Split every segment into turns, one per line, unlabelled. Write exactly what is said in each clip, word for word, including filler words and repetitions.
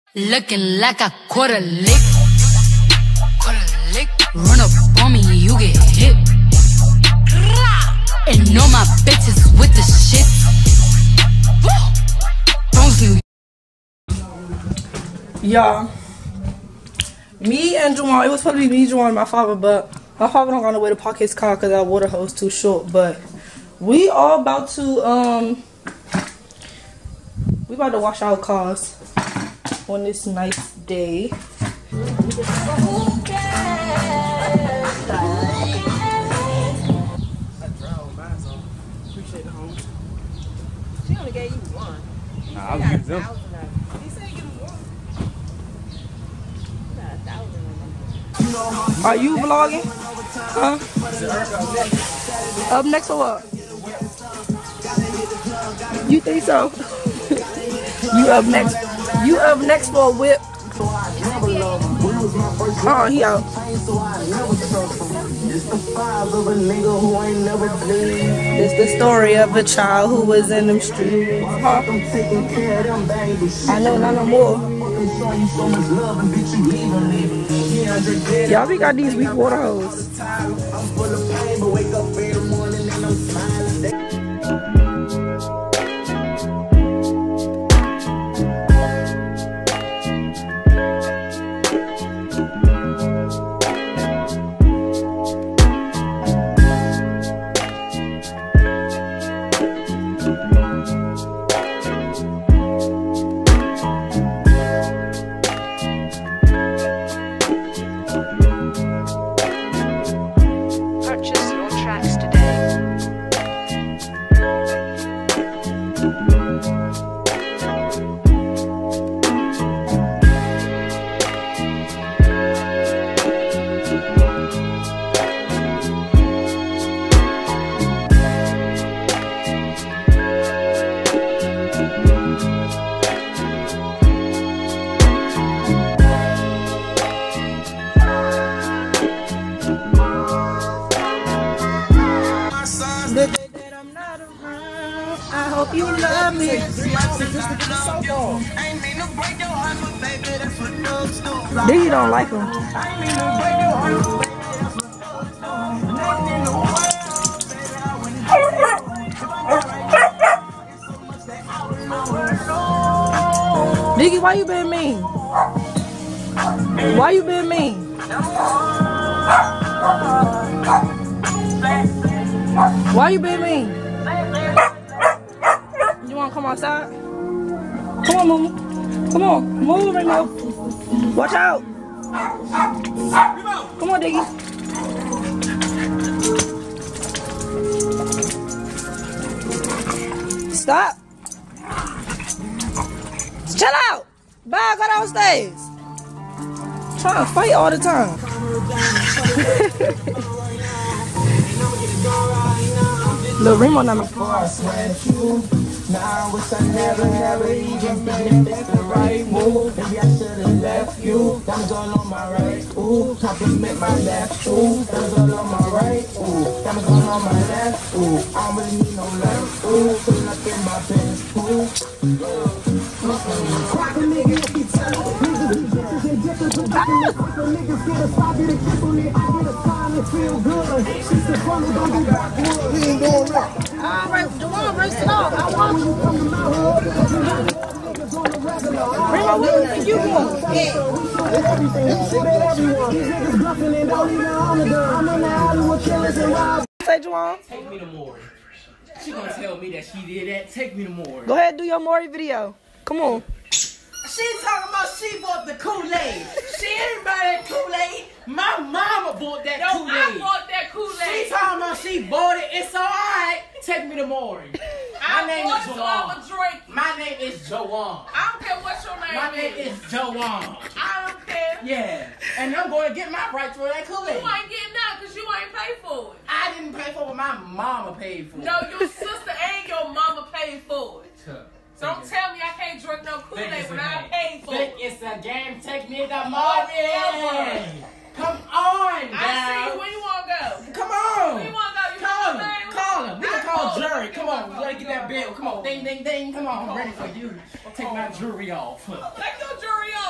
Looking like a quarter lick. Quarter lick. Run up on me, you get hit. And all my bitches with the shit.
Y'all, me and Juwan, it was supposed to be me, Juwan, and my father, but my father don't got no way to park his car because our water hose too short. But we all about to, um, we about to wash our cars on this nice day.
She only gave you one.
Nah, I'll use them.
He said give him one. You got a thousand of them.
Are you vlogging? Huh? Up next or what? You think so? You up next? You up next for a whip? Oh, he out. It's the story of a child who was in them streets. Huh? I know, not no more. Y'all, we got these weak water hoses.
Purchase your tracks today.
The day that I'm not around, I hope you love me. Then you don't like him. Nigga, why you being mean? Why you being mean? Why you being mean? You wanna come outside? Come on, move. Come on, move right now. Watch out. Come on, Diggy. Stop. Chill out. Bye, go downstairs. Trying to fight all the time. Lil Remo number four. Now I wish I never, never even been that's the right move. Maybe I should've left you. Diamonds all on my right. Ooh, compliment my left. Ooh, diamonds all on my right. Ooh, diamonds all on my left. Ooh, I don't really need no left. Ooh, pulling up in my pants. Ooh. Crack a nigga if you tell it. Niggas get a spot, get a kick on it. I get a time and feel good. She's the fun, don't do backwood. We ain't doing that. Alright, Jawan, race it off. I want you. Remo, where you think you going? Everything. Everyone. These niggas bluffing and don't even honor them. I'm in the alley with killers and robbers. Say, Jawan.
Take me to Maury. She gonna tell me that she did that. Take me to Maury.
Go ahead, do your Maury video. Come on.
She talking about she bought the Kool-Aid. She ain't buy that Kool-Aid. My mama bought that
No,
Kool-Aid.
I bought that Kool-Aid.
She talking about she bought it. It's alright. Take me to Maury. My
I
name is
bought some
Jawan.
I'ma drink.
My name is Jawan.
I don't care what your name
My name
is.
is Jawan.
I don't care.
Yeah. And I'm going to get my rights for that Kool-Aid.
You ain't getting that because you ain't paid for it.
I didn't pay for it. My mama paid for it.
No, your sister and your mama paid for it.
Huh.
Don't tell me I can't drink no Kool-Aid when I paid for
Think
it.
it's a game. Take me to Maury.
Whatever.
Come on,
I see you. Where you want to go?
Come on.
Where you want to go? You
Call
know
him.
my name?
Call him. We can
I
call
called
Jerry.
you.
Come on. Let get that bell. Come on. Ding, ding, ding. Come on. I'm ready for you. Take my jewelry off.
Take your jewelry off.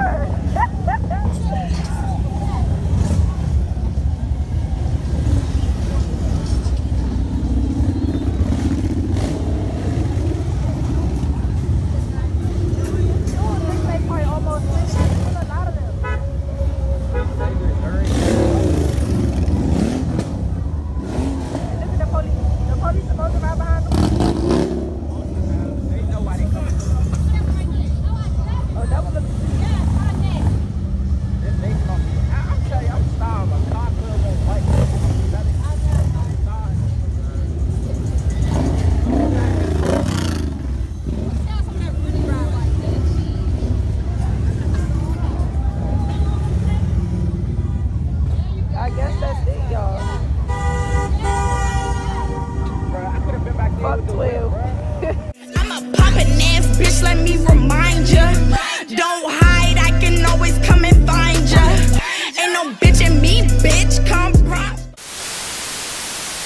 I'm a poppin' ass bitch, let me roll.